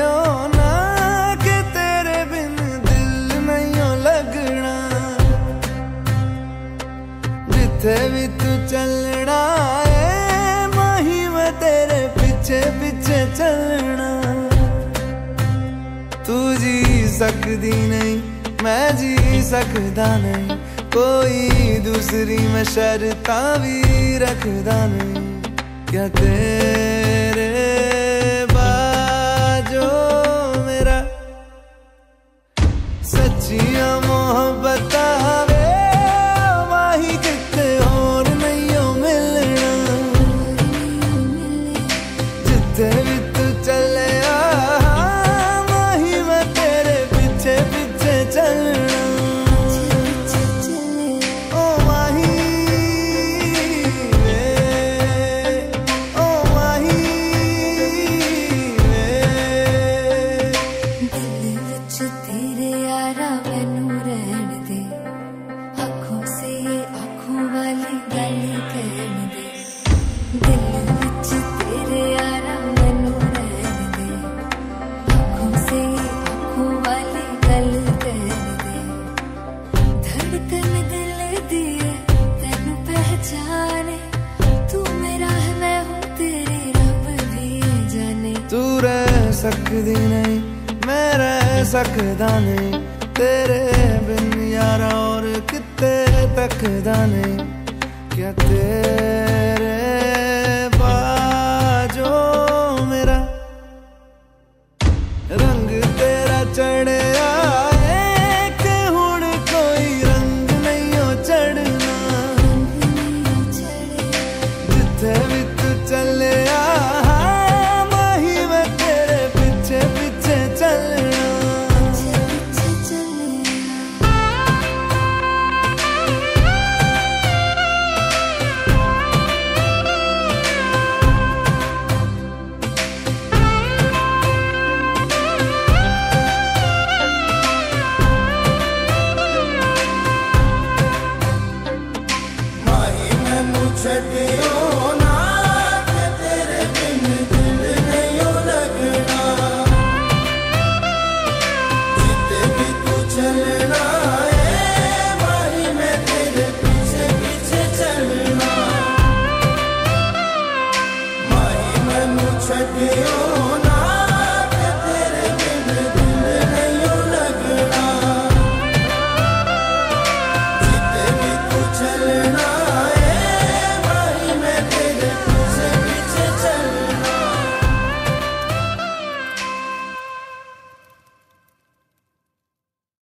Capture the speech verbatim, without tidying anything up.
हो ना कि तेरे बिन दिल नहीं हो लगना। जिथे भी तू चलना है माही मैं तेरे पीछे पीछे चलना। तू जी सकदी नहीं मैं जी सकदा नहीं, कोई दूसरी मैं शर्तां भी रखदा नहीं। क्या तेरे बाजो मेरा सच्चियां मोहब्बत वे माही किते और नहीं हो मिलना। जिथे भी तू चले माही मैं तेरे पीछे पीछे चलना। तू रह सकदी नहीं मैं रह सकदा नहीं, तेरे बिन यारा और किते तकदा नहीं। क्या तेरे